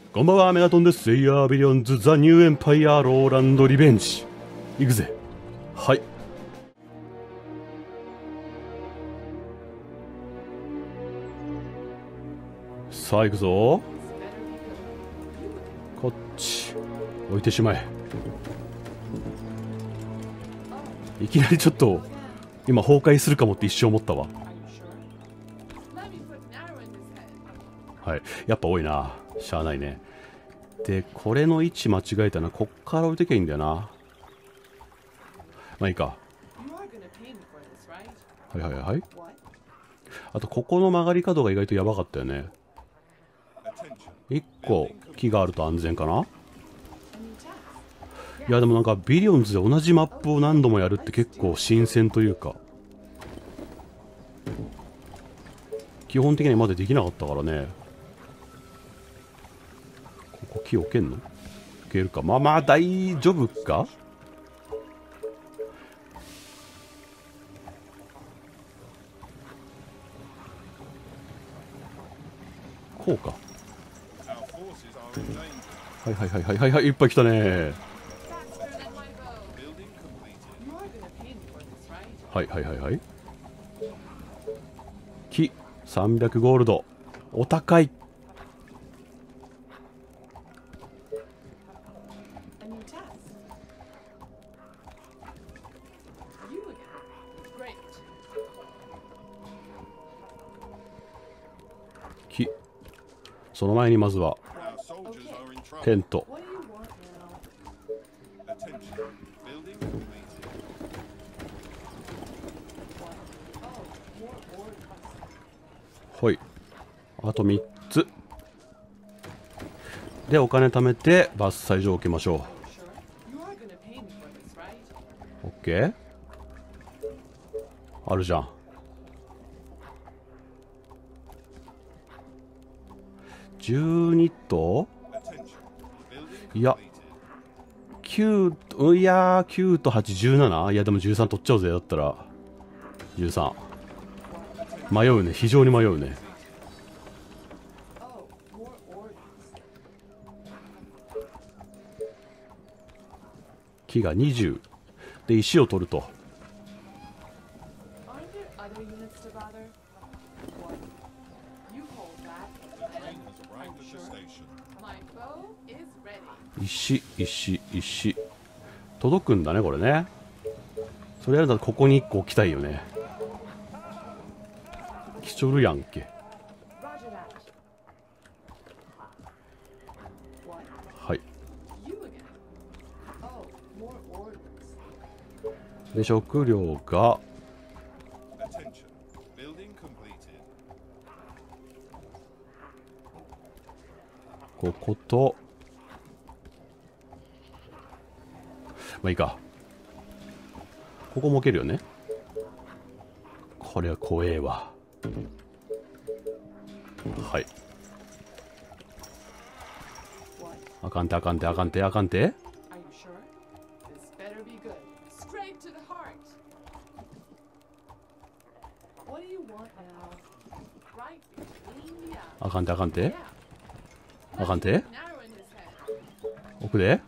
こんばんは、メガトンです。セイヤービリオンズ・ザ・ニューエンパイア・ローランド・リベンジ。行くぜ。はい。さあ行くぞ。こっち置いてしまえ。いきなりちょっと今崩壊するかもって一瞬思ったわ。はい、やっぱ多いな。しゃあないね。でこれの位置間違えたな。こっから置いてきゃいいんだよな。まあいいか。はいはいはい。あとここの曲がり角が意外とやばかったよね。1個木があると安全かな。いやでもなんかビリオンズで同じマップを何度もやるって結構新鮮というか、基本的にまでできなかったからね。ここ木置けんの？置けるか。まあまあ大丈夫か。こうか。はいはいはいはいはいはい、いっぱい来たね。はいはいはいはい。木300ゴールド、お高い。木、その前にまずはテント。はい、あと3つでお金貯めて伐採所を置きましょう。 OK、 あるじゃん。12と、いや9、いやー9と8、17。いやでも13取っちゃうぜ。だったら13。迷うね、非常に迷うね。木が20で石を取ると。石届くんだねこれね。それやるならここに1個置きたいよね。来ちょるやんけ。はい。で食料がここと、まあいいか。ここも置けるよね。これは怖えわ。はい。あかんてあかんてあかんてあかんて。あかんてあかんてあかんて。奥で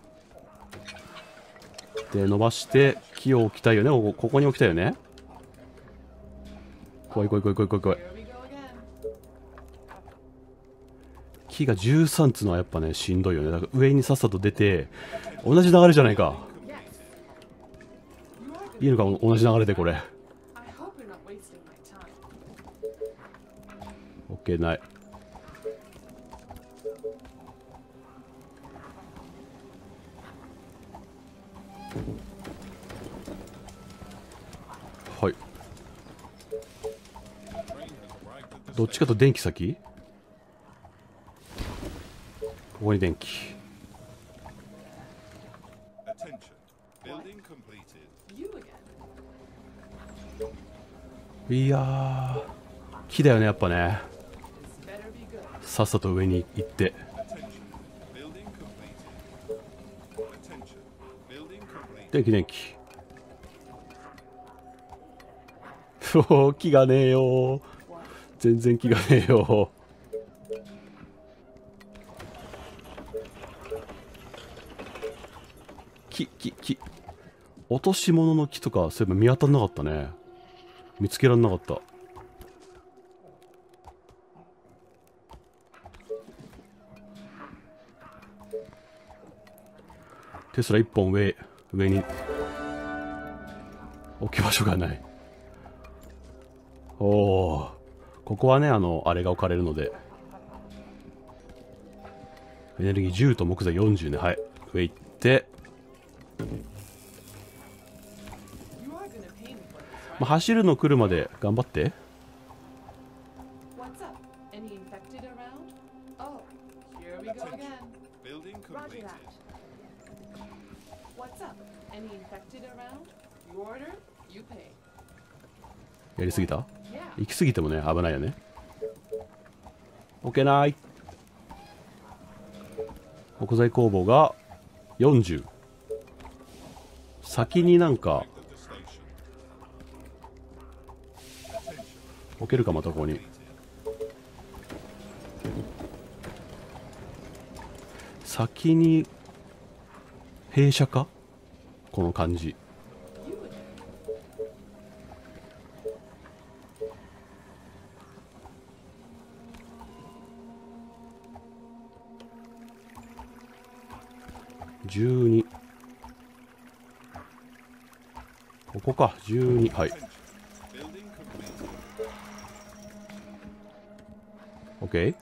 伸ばして木を置きたいよね。ここに置きたいよね。怖い怖い怖い怖い怖い怖い。木が13つのはやっぱねしんどいよね。だから上にさっさと出て、同じ流れじゃないか。いいのか同じ流れで。これ OK ない。はい、どっちかと電気先。ここに電気。いやー木だよねやっぱね。さっさと上に行って。電気木がねえよ。全然木がねえよ。 木落とし物の木とかそういえば見当たんなかったね。見つけらんなかった。テスラ1本上に置き場所がない。おお、ここはね、あれが置かれるので、エネルギー10と木材40ね。はい、上行って、まあ、走るの来るまで頑張って。やりすぎた？行き過ぎてもね、危ないよね。置けない。木材工房が40。先になんか置けるか、またここに。先に弊社か、この感じ。12。ここか、12。はい。OK。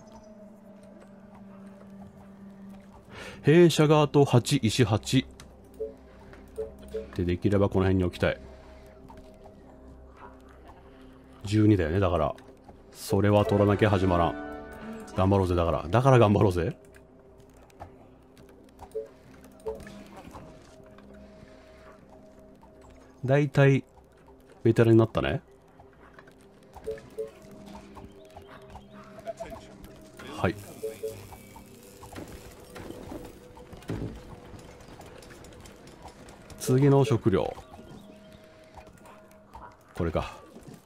弊社側と8、石8。で、できればこの辺に置きたい。12だよね、だから。それは取らなきゃ始まらん。頑張ろうぜ、だから頑張ろうぜ。だいたいベテランになったね。はい。次の食料、これか。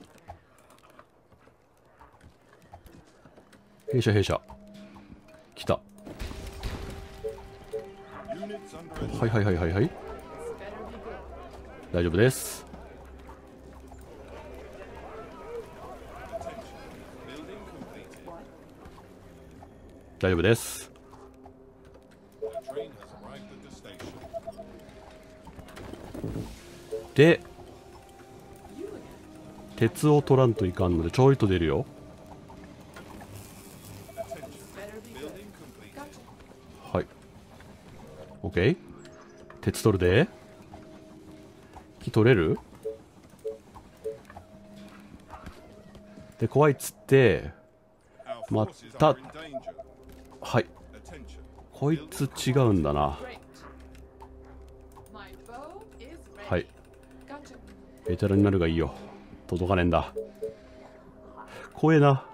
弊社来た。はいはいはいはいはい、大丈夫です。大丈夫です。で、鉄を取らんといかんのでちょいと出るよ。はい、 OK。 鉄取るで。木取れるで、怖いっつってまた。はい、こいつ違うんだな。はい、ベテランになるがいいよ。届かねえんだ。怖えな。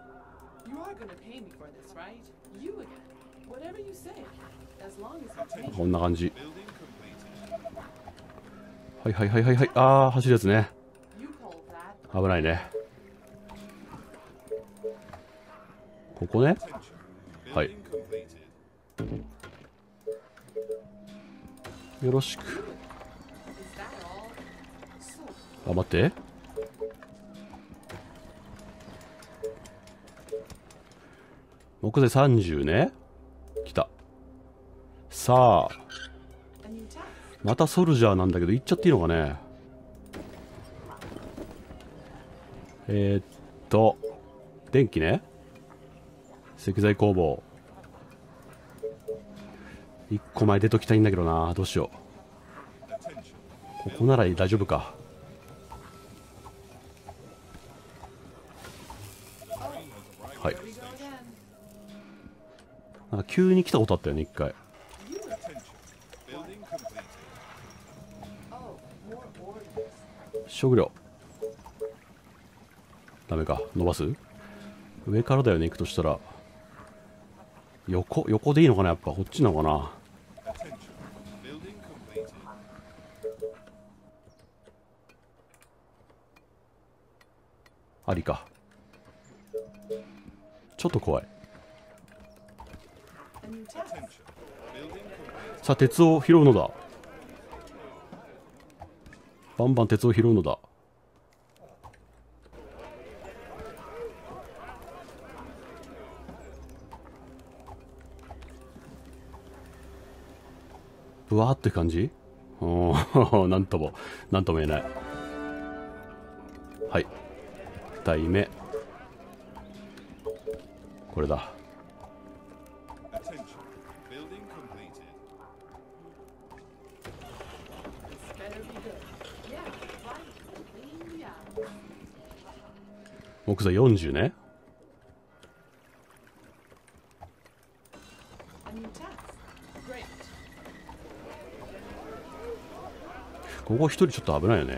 こんな感じ。はいはいはいはいはい。ああ、走るやつね。危ないね。ここね。はい、よろしく。あ、待って。木材30ね。来た。さあ、またソルジャーなんだけど行っちゃっていいのかね。電気ね。石材工房1個前出ときたいんだけどな。どうしよう。ここなら大丈夫か。はい、なんか急に来たことあったよね、一回。食料ダメか。伸ばす。上からだよね、行くとしたら。横でいいのかな。やっぱこっちなのかな。ありか。ちょっと怖い。 さあ鉄を拾うのだ。バンバン鉄を拾うのだ。ぶわーって感じ。おーなんとも言えない。はい、2体目これだ。木材40ね。ここ一人ちょっと危ないよね。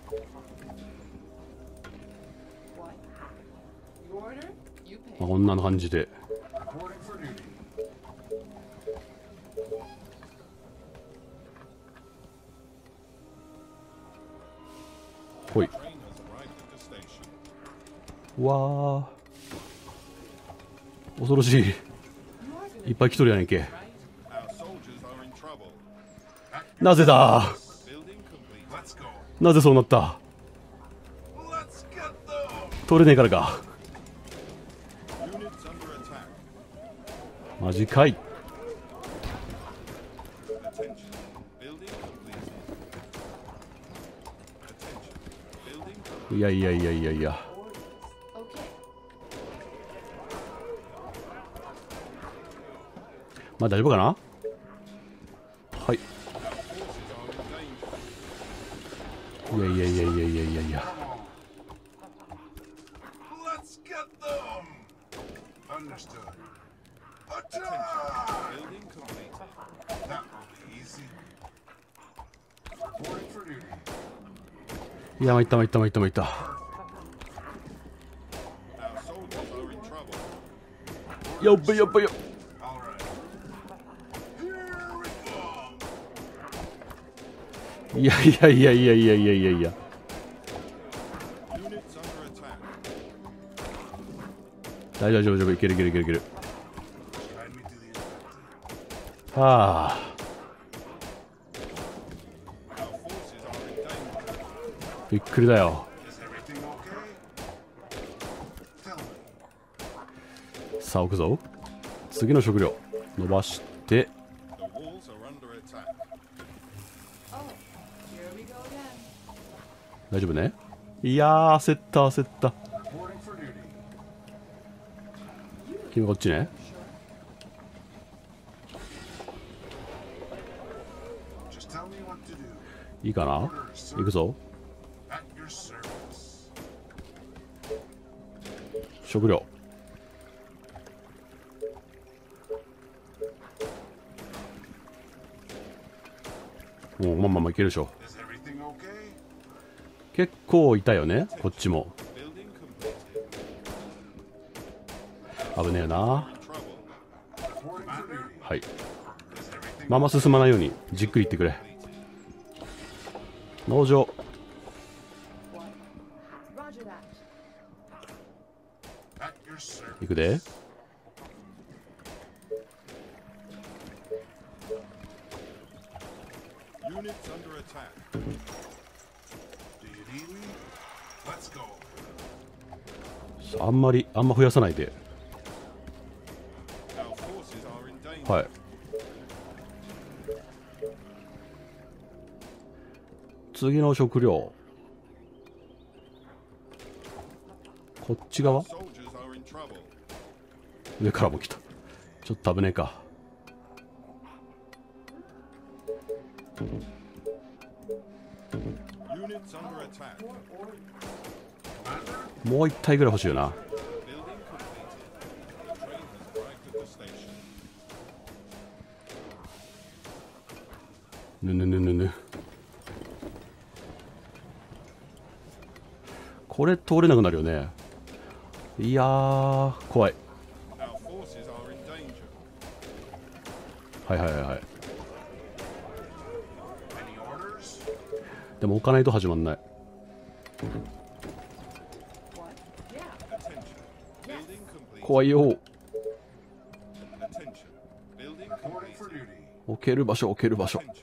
まあ、こんな感じで。ほい。うわー恐ろしい。いっぱい来とるやねんけ。なぜだ。なぜそうなった。取れねえからか。マジかい。いやいやいやいやいや。まあ大丈夫かな。はい。いやいやいやいやいやいやいや。いや参った参った参った参った。やっべやっべや。いやいやいやいやいやいやいやいや。大丈夫大丈夫、いけるいけるいけるいける。はあ。びっくりだよ。さあ置くぞ。次の食料伸ばして。大丈夫ね。いやー焦った焦った。君こっちね。いいかな。行くぞ。食料。もうまあまあまあいけるでしょ。結構いたよねこっちも。危ねえな。はい。まあまあ進まないようにじっくり行ってくれ。農場。行くで。あんま増やさないで。はい。次の食料。こっち側。上からも来た。ちょっと危ねえか。もう一体ぐらい欲しいよな。ぬぬぬぬぬ。これ通れなくなるよね。いやー怖い。はいはいはいはい。でも置かないと始まんない。怖いよ。 置ける場所、置ける場所。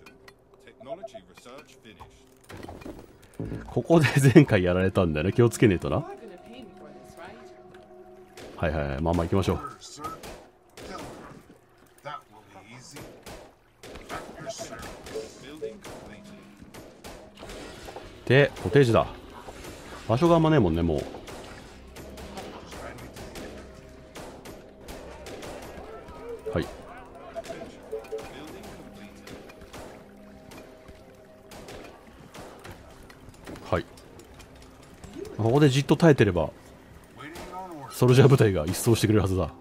ここで前回やられたんだよね。気をつけねえとな。はいはいはい、まあまあ行きましょう。で、コテージだ。場所があんまねえもんね、もう。はい。はい。ここでじっと耐えてれば、ソルジャー部隊が一掃してくれるはずだ。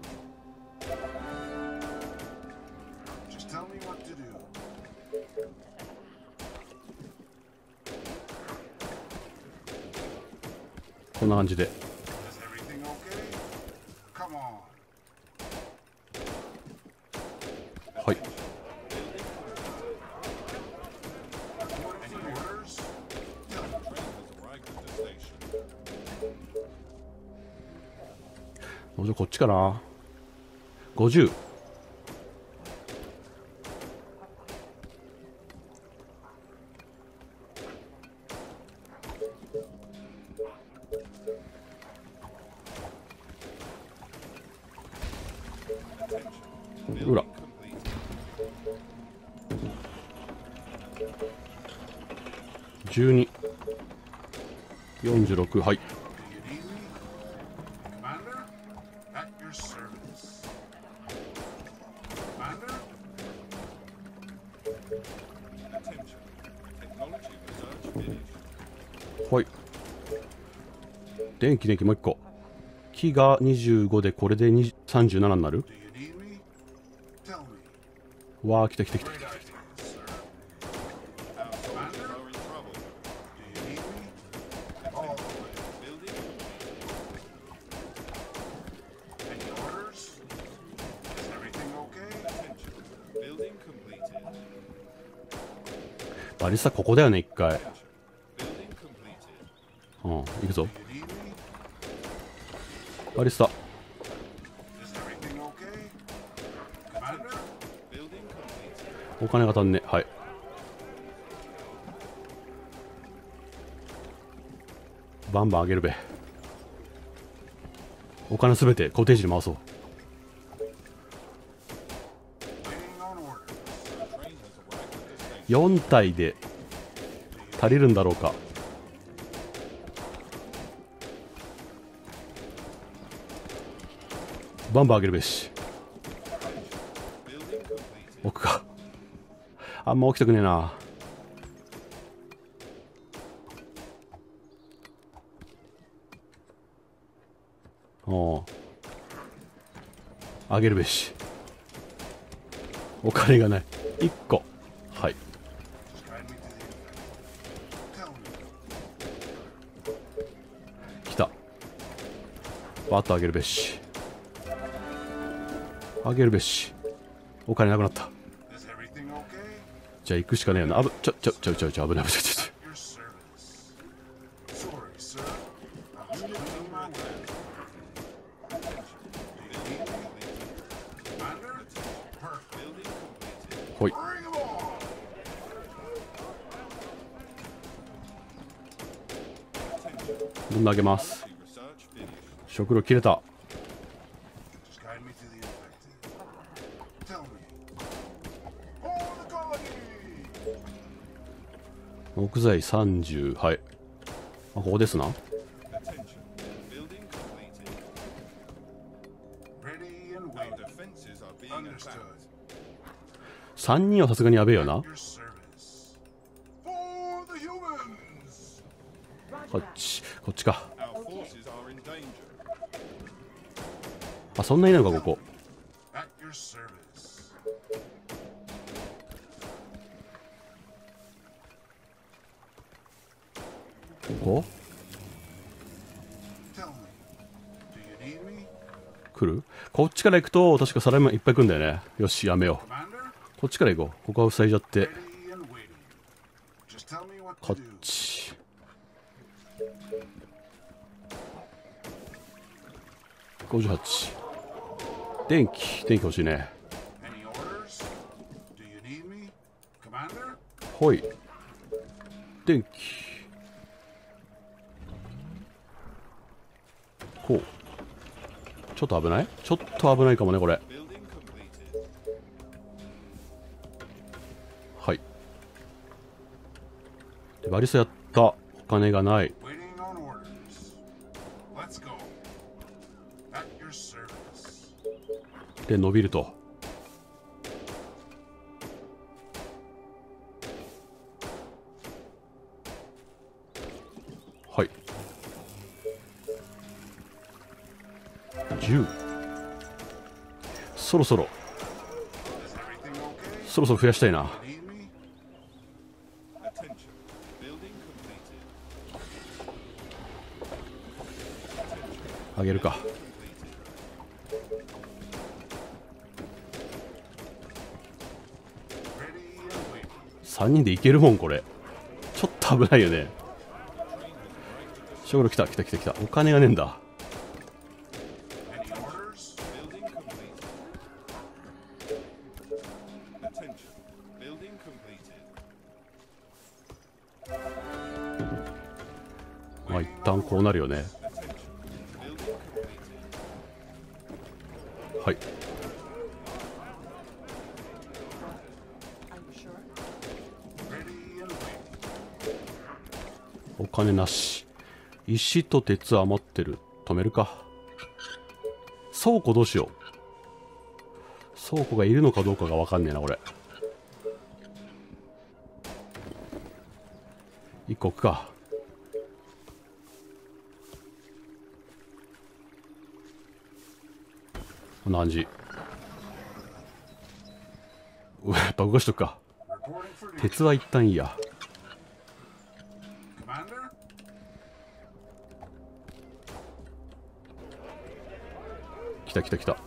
こんな感じで。はい。もうちょいこっちかな。50。裏。12。46。はい。はい。電気もう一個。木が25で、これで37になる。わあ、来た来た来た来た来た。バリスタここだよね、一回。うん、行くぞ。バリスタ。お金が足んね。はい。バンバン上げるべ。お金すべてコテージに回そう。4体で足りるんだろうか。バンバン上げるべし。置くか。あんま起きたくねえな。おあげるべし。お金がない。1個。はい。来た。バッとあげるべし。あげるべし。お金なくなった。じゃあ行くしかねえよな。ちょ危ない。ほい。どんどん上げます。食料切れた。木材30。はい。ここですな。3人はさすがにやべえよな。こっちか。あ、そんないないのか、ここ。ここ来る？こっちから行くと確かサラリーマンいっぱい来るんだよね。よし、やめよう。こっちから行こう。ここは塞いじゃって。こっち。58。電気欲しいね。 ほい。電気。こう。ちょっと危ない？ちょっと危ないかもね、これ。はい。でバリスタやった。お金がない。で、伸びると。はい。10。そろそろ増やしたいな。あげるか。3人でいけるもん、これ。ちょっと危ないよね。ショール来た。お金がねえんだ。まあ一旦こうなるよね。はい。お金なし。石と鉄余ってる。止めるか。倉庫どうしよう。倉庫がいるのかどうかが分かんねえな、これ。一個置くか。こんな感じ。やっぱ動かしとくか。鉄は一旦いいや。来た。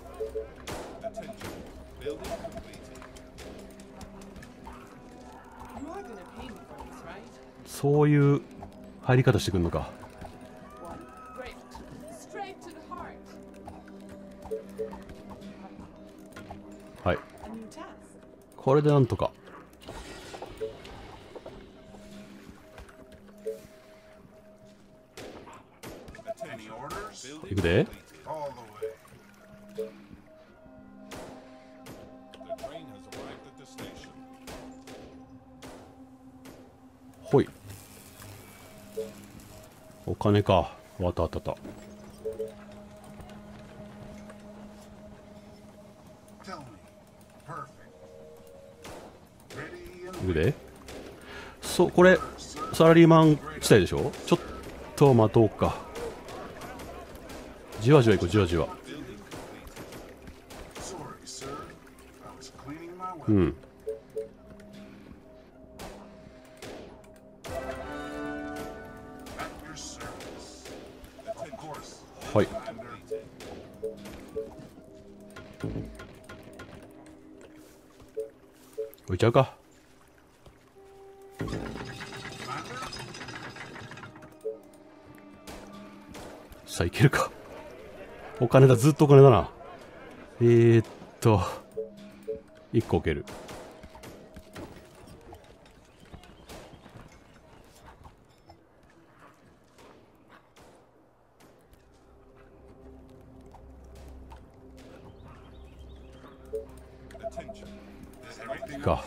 そういう入り方してくんのか。はい。これでなんとか。いくで。ほい。お金か。あった。いくで。これサラリーマン地帯でしょ。ちょっと待とうか。じわじわ行こう、じわじわ。うん。はい。置いちゃうか。さあ、いけるか。お金だ、ずっとお金だな。1個置ける。か。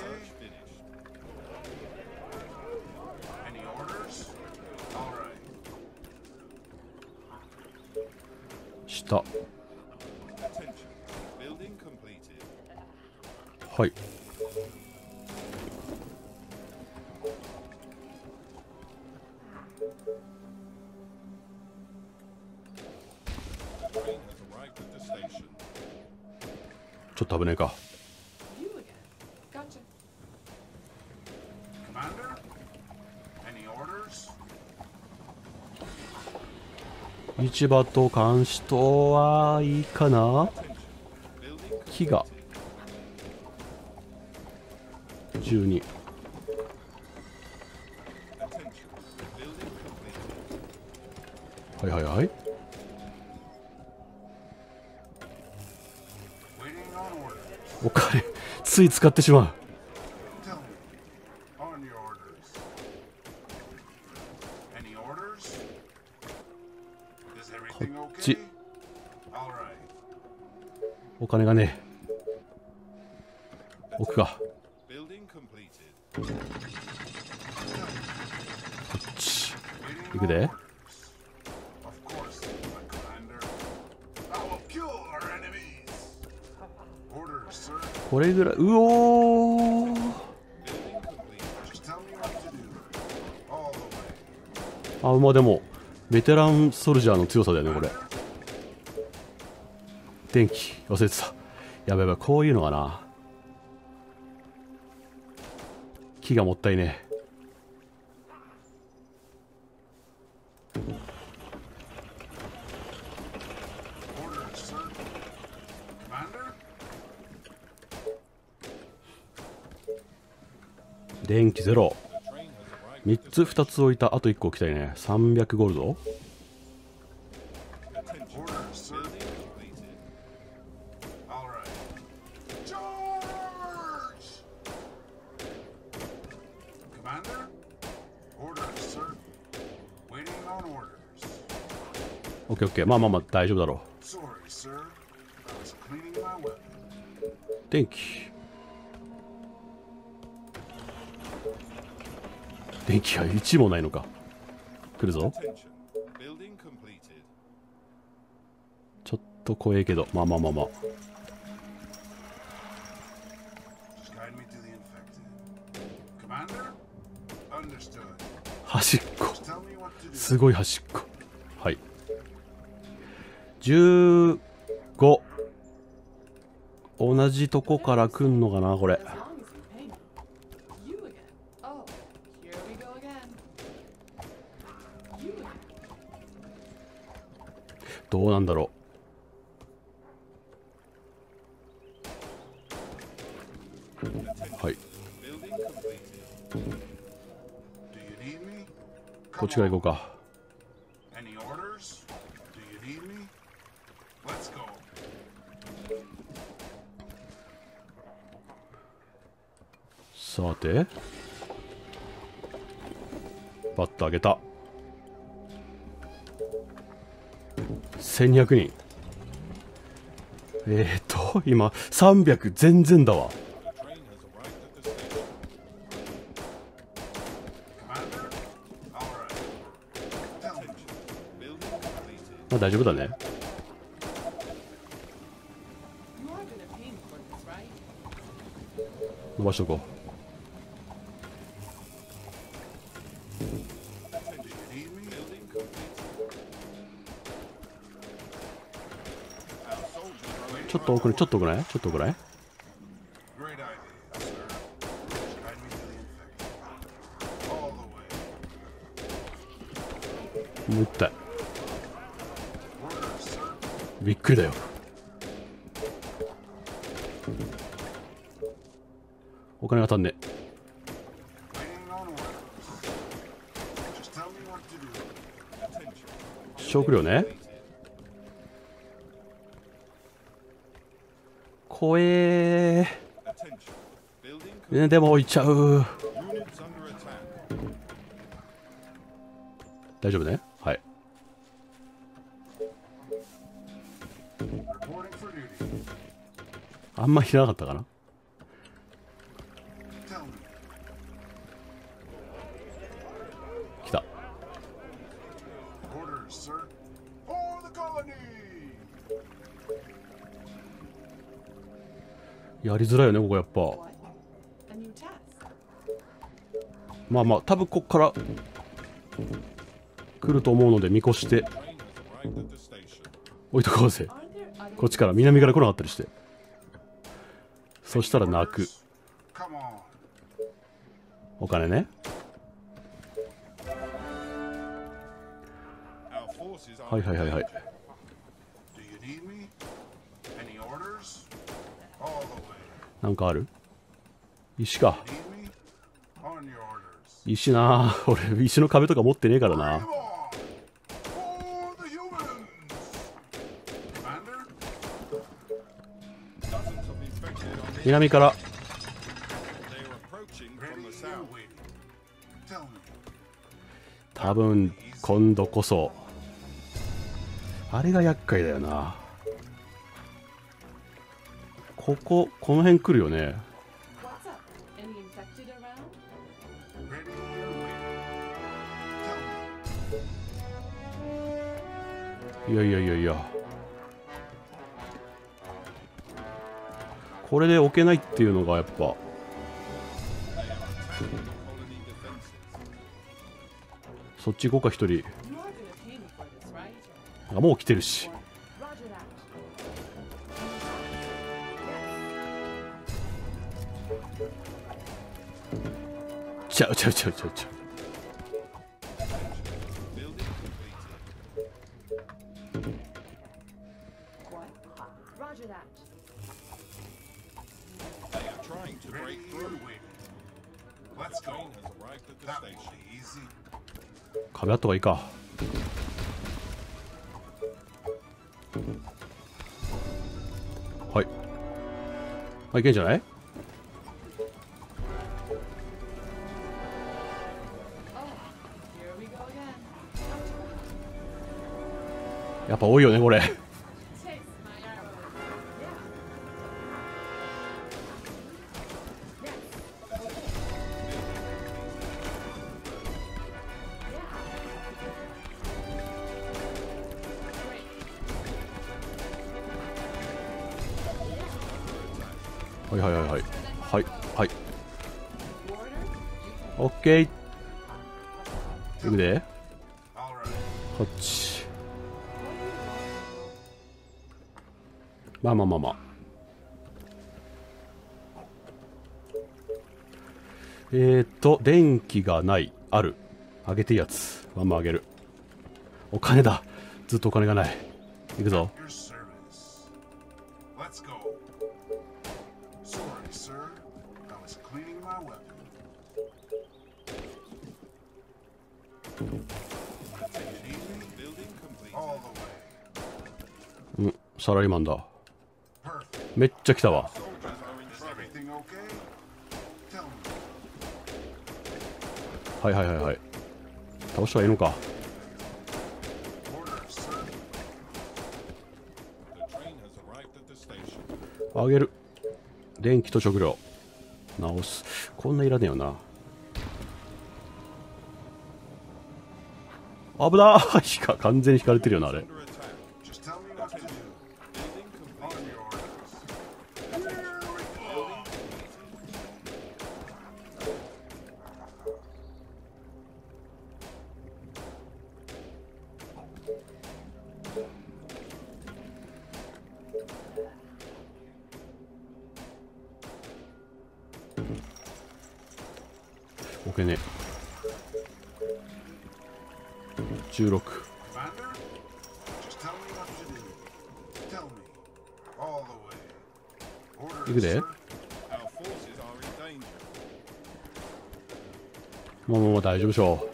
下。はい。ちょっと危ねえか。市場と監視とはいいかな。木が12。はい。お金つい使ってしまう。 金がねえ。置くか。こっち行くで。これぐらい。うおー、あ、まあでもベテランソルジャーの強さだよねこれ。電気忘れてた。やばいやばい、こういうのがな、木がもったいねえ。電気ゼロ。3つ2つ置いた。あと1個置きたいね。300ゴールド。オッケーオッケー、まあまあまあ大丈夫だろう。電気電気が1もないのか。来るぞ。ちょっと怖いけど、まあまあまあまあ。端っこ、すごい端っこ。はい、15。同じとこから来んのかなこれ。どうなんだろう。はい、こっちから行こうか。さて、バッと上げた。1200人。今300全然だわ。まあ大丈夫だね。伸ばしとこう。ちょっと奥に、ちょっと奥ない？ちょっと奥ない？もう一体。びっくりだよ。お金が足んねえ。食料ね。怖えー。でも置いちゃう。大丈夫ね。はい。あんまりなかったかな。来た。やりづらいよねここやっぱ。まあまあ多分こっから来ると思うので見越して置いとこうぜ。こっちから南から来なかったりして。そしたら泣く。お金ね。はいはいはいはい。なんかある？石か。石なあ。俺石の壁とか持ってねえからな。南から。多分今度こそあれが厄介だよな。 この辺来るよね。いやいやいやいや、これで置けないっていうのがやっぱそっち行こうか。一人もう来てるし。ちゃう。壁あった方がいいか。はい。いけんじゃない？やっぱ多いよねこれ。はい。オッケー。いくで。こっち。まあ。電気がない。ある。あげていいやつ。まんまあげる。お金だ。ずっとお金がない。いくぞ。サラリーマンだ。めっちゃ来たわ。はい。倒したらいいのか。あげる。電気と食料直す。こんないらねえよな。危なー。完全に引かれてるよなあれ。置けねえ。16。いくで。もう大丈夫でしょ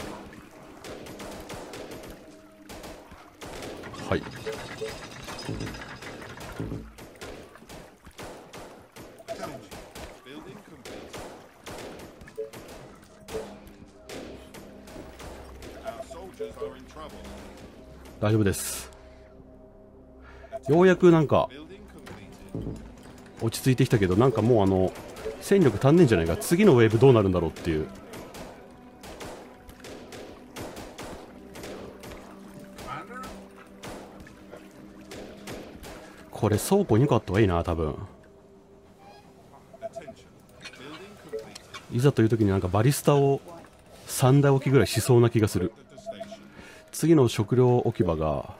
う。はい。大丈夫です。ようやくなんか落ち着いてきたけど、なんかもう戦力足んねえんじゃないか。次のウェーブどうなるんだろうっていう。これ倉庫2個あった方がいいな多分。いざという時になんかバリスタを3台置きぐらいしそうな気がする。次の食料置き場が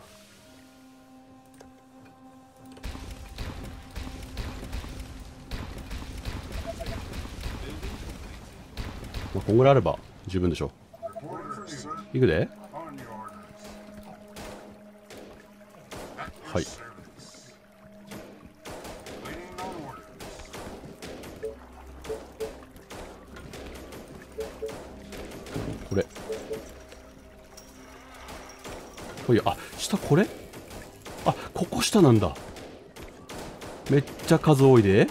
まあこんぐらいあれば十分でしょ。いくで。はい。これほい。あ、下これ。あ、ここ下なんだ。めっちゃ数多いで。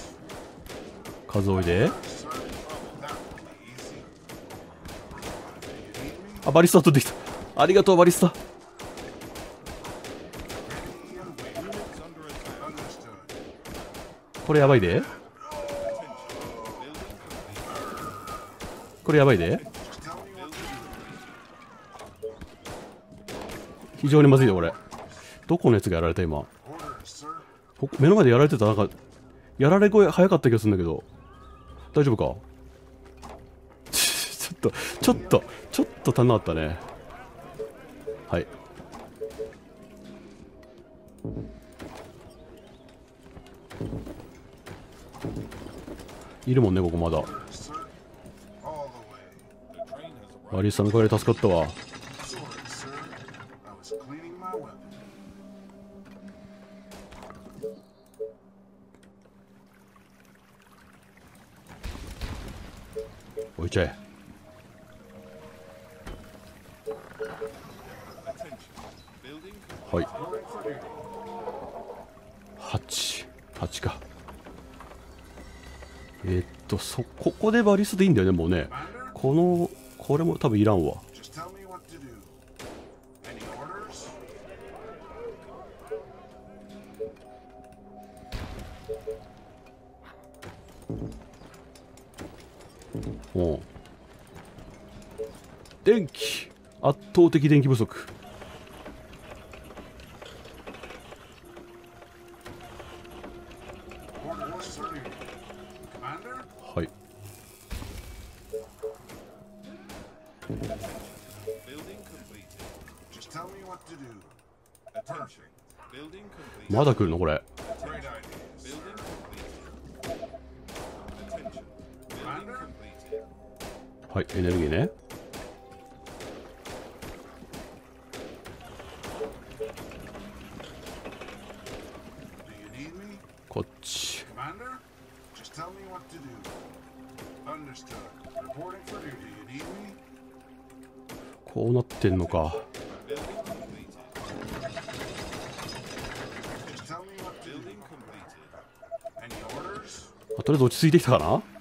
数多いで。 あ、バリスタ取ってきた。ありがとうバリスタ。これやばいで。これやばいで。非常にまずいでこれ。どこのやつがやられた今。目の前でやられてた。なんかやられ声早かった気がするんだけど、大丈夫か。ちょっと足んなかったね。はい。いるもんねここまだ。アリスさんのおかげで助かったわ。置いちゃえ。はい。8か。ここでバリスでいいんだよねもうね。これも多分いらんわ。おう、電気、圧倒的電気不足。はい。まだ来るのこれ。はい、エネルギーね。こっち。こうなってんのか。とりあえず落ち着いてきたかな。